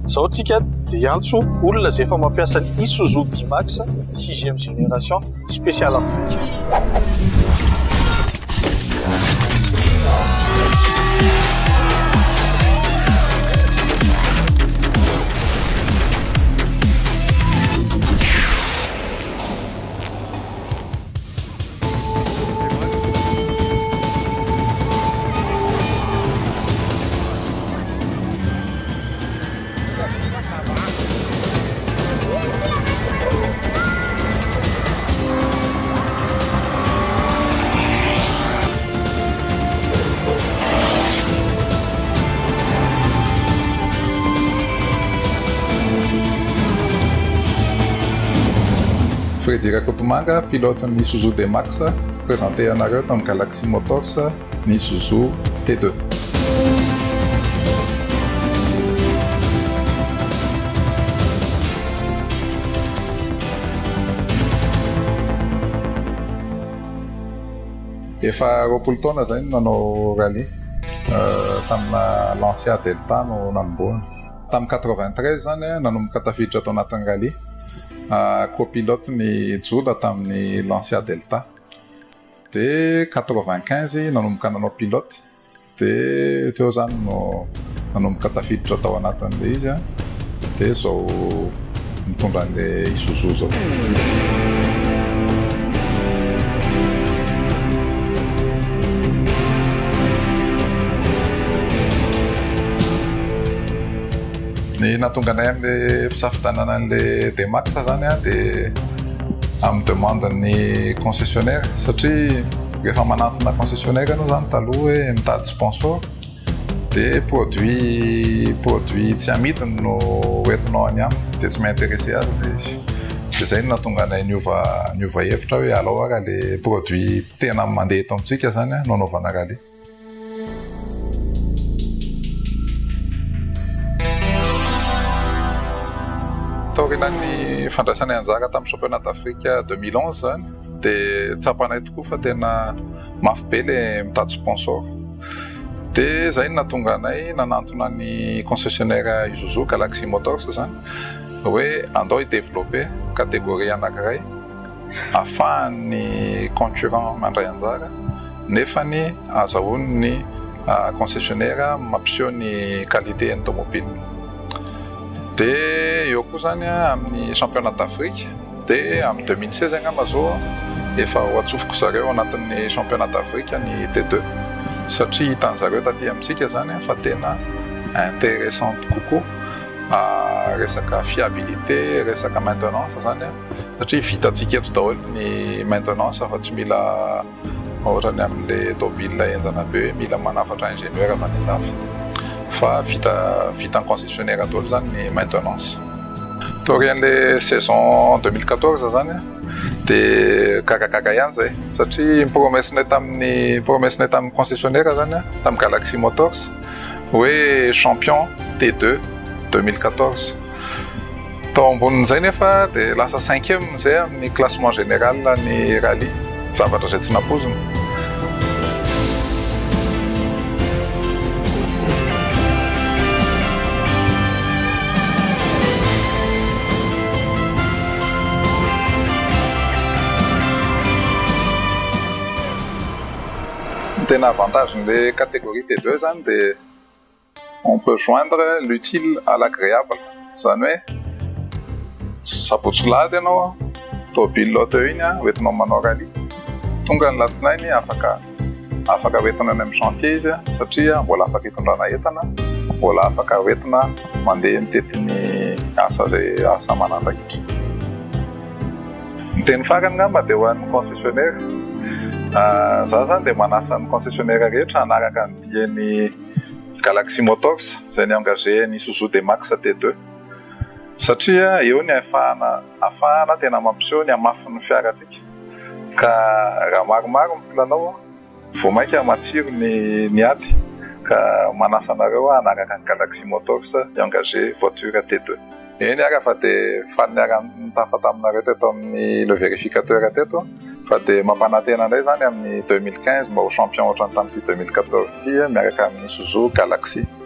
Zao tsika dia antso olona izay efa mampiasa ny Isuzu D-Max 6e génération spécial Afrique. Freddy Rakotomanga, pilote ny Isuzu D-Max, présenté anareo tamin'ny Galaxy Motors ny Isuzu T2. Efa roapolo taona zay nanao rally tamina Lancia Delta no nanomboana. Tamin'ny 93 zany nanomboka tafiditra tao anatin'ny rally. Copilote ny Juda tamin'ny Lancia Delta. De 95 nanomboka nanao pilote. De teo zany no nanomboka tafiditra tao anatin'le izy. De zao mitondra an'le Isuzu zao. Ny nahatonga anay amin'le fisafidianana an'le D-Max zany dia amin'ny demanden'ny concessionnaire satria rehefa manantona concessionnaire anao zany taloha hoe mitady sponsor dia produit tsy amidiny no hoentinao any aminy dia tsy maintéressé azy ilay izy. Dia izay no nahatonga anay niova hevitra hoe alao raha le produit tena mandeha eto amintsika zany no anaovana rally. Taorian'ny fandraisanay anjara tamin'ny championnat d'Afrique 2011 zany dia tsapanay tokoa fa tena mafy be le mitady sponsor. Dia izay no nahatonga anay nanantona ny concessionnaire Isuzu Galaxy Motors zany hoe andao i-développer catégorie anankiray ahafahan'ny concurrent mandray anjara nefa ny azahoany ny concessionnaire mampiseho ny qualité ny tomobile. Dia eo koa zany amin'ny championnat d'Afrique dia amin'ny 2016 angamba zao efa hoatsofoko zareo anatin'ny championnat d'Afrique ny T2 satria hitan'zareo taty amintsika zany fa tena intéressante kokoa resaka fiabilité, resaka maintenance zany satria vitantsika eto daholo ny maintenance fa tsy mila ohatrany amin'le tomobile enjana be mila manafatra ingénieur avy any andafy. Fa vitan'ny concessionnaire daholo zany ny maintenance. Taorian'le saison 2014 zany dia karakaka ihany zay satria promessinay tamin'ny concessionnaire zany tamin'ny Galaxy Motors hoe champion T2 2014. Tao ambonin'izay nefa dia lasa 5e zay amin'ny classement général ny rally, zavatra izay tsy nampozina. Tena avantage les catégories T2 zany dia on peut joindre l'utile à l'agréable. Zany hoe sabotsylady ianao tomobilot eo iny hoentinao manao rally. Tonga ny latsinainy afaka hoentina any amin'ny chantier izy satria mbola afaka hitondrana entana, mbola afaka hoentina mandeha mitety ny asa aman'andraikitra. Ny teny farany ngamba dia ho an'ny concessionnaire. Za zany dia manasa ny concessionnaire rehetra hanaraka ny diany Galaxy Motors izay ny engagé ny Isuzu D-Max T2 satria eo ny ahafahana tena mampiseho ny hamafin'ny fiaratsika ka raha maromaro mipilalao vao mainka matsiro ny ady ka manasa anareo hanaraka ny Galaxy Motors engagé voiture T2. Eny ara fa dia faniniarany tafa taminareo teto amin'ny le vérificateur teto fa dia mampanantena indray zany amin'ny 2015 mba ho champion ohatrany tamin'ity 2014 ity miaraka amin'ny Isuzu Galaxy.